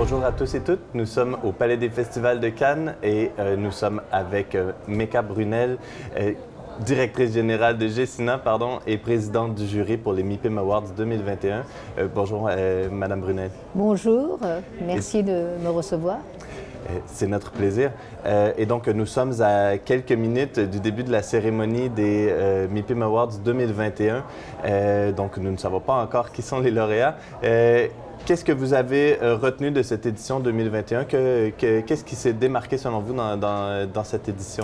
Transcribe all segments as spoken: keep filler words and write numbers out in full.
Bonjour à tous et toutes. Nous sommes au Palais des Festivals de Cannes et euh, nous sommes avec euh, Mecca Brunel, euh, directrice générale de Gecina, pardon, et présidente du jury pour les MIPIM Awards deux mille vingt et un. Euh, bonjour, euh, Madame Brunel. Bonjour, merci et... de me recevoir. C'est notre plaisir. Euh, et donc, nous sommes à quelques minutes du début de la cérémonie des euh, MIPIM Awards deux mille vingt et un. Euh, donc, nous ne savons pas encore qui sont les lauréats. Euh, Qu'est-ce que vous avez retenu de cette édition deux mille vingt et un? Que, que, Qu'est-ce qui s'est démarqué selon vous dans, dans, dans cette édition?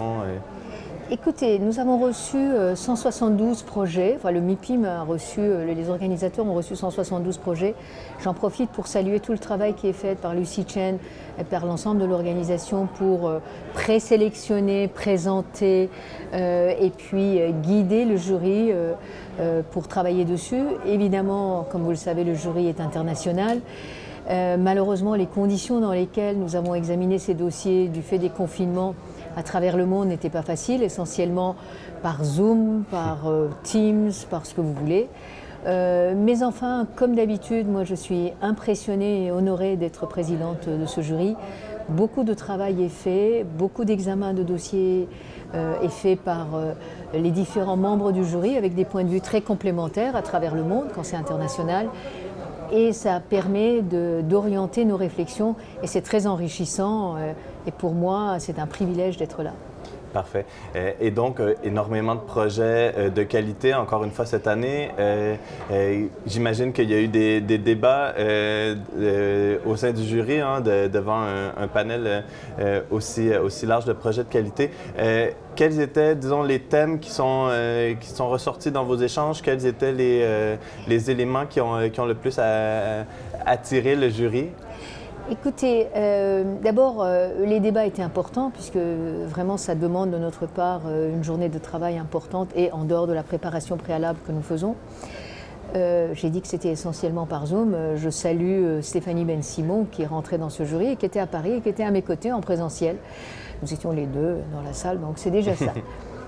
Écoutez, nous avons reçu cent soixante-douze projets. Enfin, le MIPIM a reçu, les organisateurs ont reçu cent soixante-douze projets. J'en profite pour saluer tout le travail qui est fait par Lucy Chen et par l'ensemble de l'organisation pour présélectionner, présenter euh, et puis guider le jury euh, euh, pour travailler dessus. Évidemment, comme vous le savez, le jury est international. Euh, malheureusement, les conditions dans lesquelles nous avons examiné ces dossiers du fait des confinements à travers le monde n'était pas facile, essentiellement par Zoom, par euh, Teams, par ce que vous voulez. Euh, mais enfin, comme d'habitude, moi je suis impressionnée et honorée d'être présidente de ce jury. Beaucoup de travail est fait, beaucoup d'examens de dossiers euh, est fait par euh, les différents membres du jury avec des points de vue très complémentaires à travers le monde quand c'est international. Et ça permet d'orienter nos réflexions et c'est très enrichissant. Euh, et pour moi, c'est un privilège d'être là. Parfait. Et donc, euh, énormément de projets euh, de qualité, encore une fois, cette année. Euh, euh, J'imagine qu'il y a eu des, des débats euh, euh, au sein du jury hein, de, devant un, un panel euh, aussi, aussi large de projets de qualité. Euh, quels étaient, disons, les thèmes qui sont, euh, qui sont ressortis dans vos échanges? Quels étaient les, euh, les éléments qui ont, qui ont le plus à, à attiré le jury? Écoutez, euh, d'abord, euh, les débats étaient importants puisque vraiment ça demande de notre part euh, une journée de travail importante et en dehors de la préparation préalable que nous faisons. Euh, J'ai dit que c'était essentiellement par Zoom. Je salue euh, Stéphanie Ben-Simon qui est rentrée dans ce jury et qui était à Paris et qui était à mes côtés en présentiel. Nous étions les deux dans la salle, donc c'est déjà ça.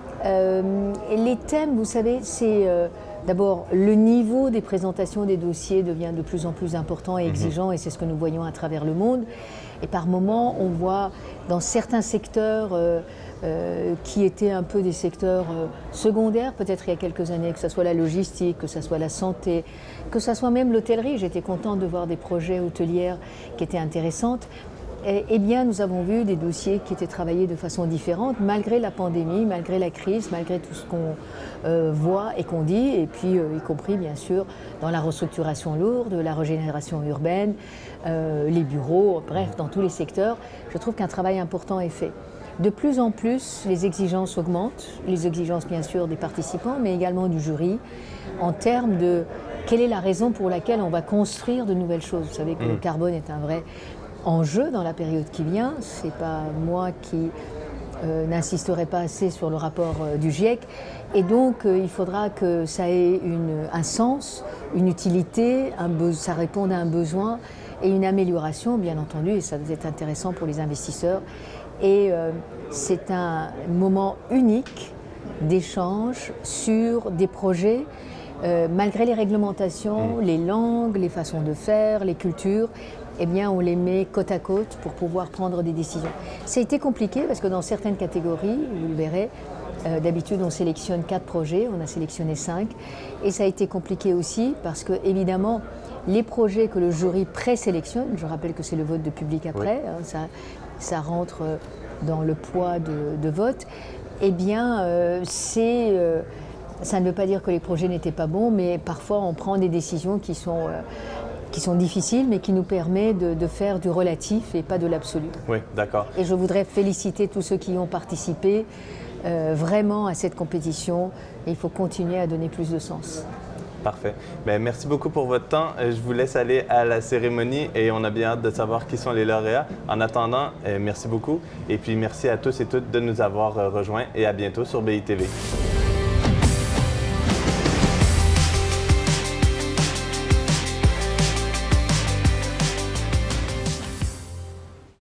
euh, et les thèmes, vous savez, c'est... Euh, D'abord, le niveau des présentations des dossiers devient de plus en plus important et exigeant, et c'est ce que nous voyons à travers le monde. Et par moments, on voit dans certains secteurs euh, euh, qui étaient un peu des secteurs euh, secondaires, peut-être il y a quelques années, que ce soit la logistique, que ce soit la santé, que ce soit même l'hôtellerie. J'étais contente de voir des projets hôtelières qui étaient intéressantes. Eh bien, nous avons vu des dossiers qui étaient travaillés de façon différente, malgré la pandémie, malgré la crise, malgré tout ce qu'on euh, voit et qu'on dit, et puis euh, y compris, bien sûr, dans la restructuration lourde, la régénération urbaine, euh, les bureaux, bref, dans tous les secteurs. Je trouve qu'un travail important est fait. De plus en plus, les exigences augmentent, les exigences, bien sûr, des participants, mais également du jury, en termes de quelle est la raison pour laquelle on va construire de nouvelles choses. Vous savez que mmh. le carbone est un vrai enjeu dans la période qui vient. Ce n'est pas moi qui euh, n'insisterai pas assez sur le rapport euh, du GIEC. Et donc, euh, il faudra que ça ait une, un sens, une utilité, un ça réponde à un besoin et une amélioration, bien entendu, et ça doit être intéressant pour les investisseurs. Et euh, c'est un moment unique d'échange sur des projets, euh, malgré les réglementations, les langues, les façons de faire, les cultures. Eh bien, on les met côte à côte pour pouvoir prendre des décisions. Ça a été compliqué parce que dans certaines catégories, vous le verrez, euh, d'habitude on sélectionne quatre projets, on a sélectionné cinq. Et ça a été compliqué aussi parce que, évidemment, les projets que le jury présélectionne, je rappelle que c'est le vote de public après, oui. hein, ça, ça rentre dans le poids de, de vote, eh bien, euh, c'est... Euh, ça ne veut pas dire que les projets n'étaient pas bons, mais parfois on prend des décisions qui sont... Euh, qui sont difficiles, mais qui nous permet de, de faire du relatif et pas de l'absolu. Oui, d'accord. Et je voudrais féliciter tous ceux qui y ont participé euh, vraiment à cette compétition. Et il faut continuer à donner plus de sens. Parfait. Bien, merci beaucoup pour votre temps. Je vous laisse aller à la cérémonie et on a bien hâte de savoir qui sont les lauréats. En attendant, merci beaucoup. Et puis merci à tous et toutes de nous avoir rejoints et à bientôt sur B I T V.